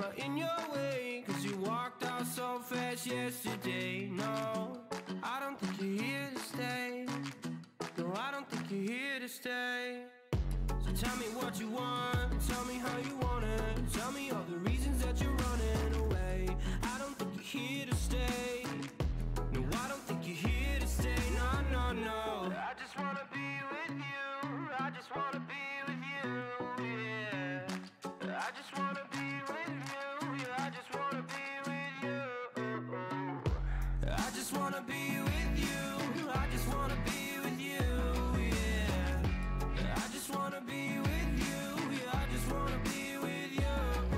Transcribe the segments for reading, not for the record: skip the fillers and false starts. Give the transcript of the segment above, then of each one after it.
I in your way? Cause you walked out so fast yesterday. No, I don't think you're here to stay. No, I don't think you're here to stay. So tell me what you want, tell me how you want it. Tell me all the reasons that you're running away. I don't think you're here to stay. No, I don't think you're here to stay. No, no, no. I just wanna be with you. I just wanna be with you, yeah. I just wanna be with you. Yeah, I just wanna be with you. I just wanna be with you. I just wanna be with you, yeah. I just wanna be with you. Yeah, I just wanna be with you.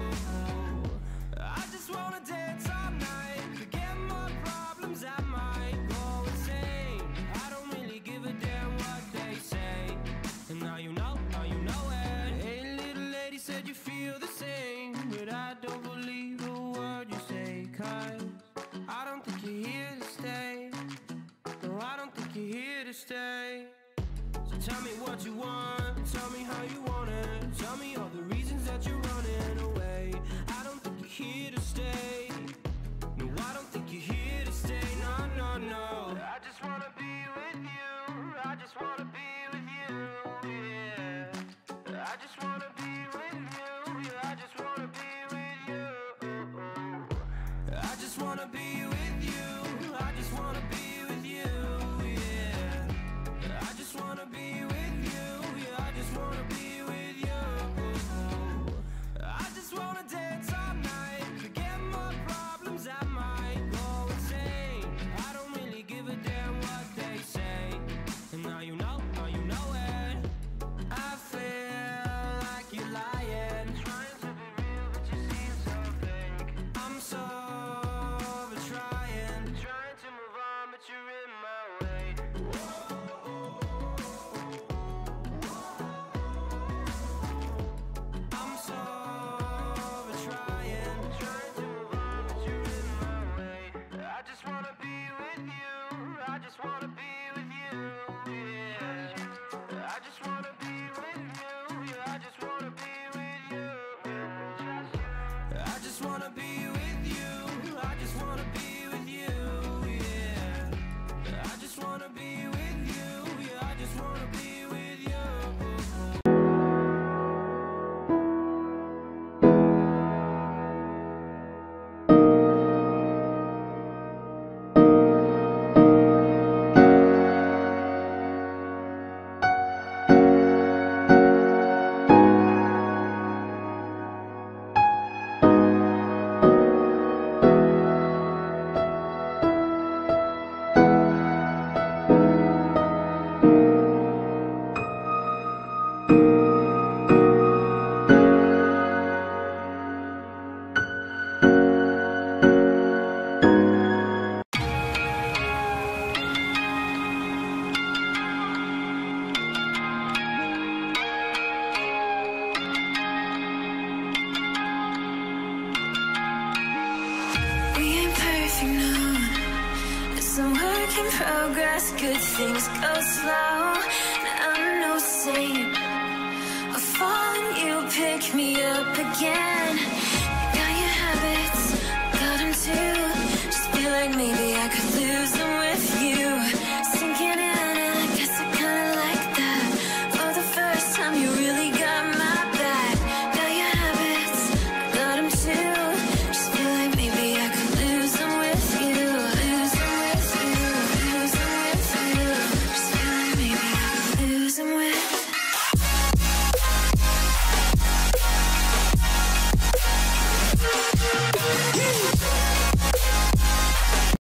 I just wanna dance all night, forget my problems, I might go insane. I don't really give a damn what they say. And now you know it. Hey, little lady said you feel the same, but I don't believe a word you say. Cause I don't think you're here to stay. No, I don't think you're here to stay. So tell me what you want, tell me how you want it. Tell me all the reasons that you're running away. I don't think you're here to stay. No, I don't think you're here to stay. No, no, no. I just wanna be with you. I just wanna be with you, yeah. I just wanna be with you. Yeah, I just wanna be with you. I just wanna be with you. I just wanna be with you, yeah. I just wanna be with you. Yeah, I just wanna be with you. I just wanna dance all night, forget my problems, I might go insane. I don't really give a damn what they say. And now you know it. I feel like you're lying, trying to be real, but you seem so fake. I'm so over trying to move on, but you're in my way. I'm so over trying to move on, but you're in my way. I just wanna be with you. I just wanna be with you, yeah. I just wanna be with you. Yeah, I just wanna be with you. I just wanna be with you. I just wanna be with you, yeah. I just wanna be with you. Yeah, I just wanna be with you. We ain't perfect, no. It's a work in progress. Good things go slow. And I'm no saint. I fall and you pick me up again.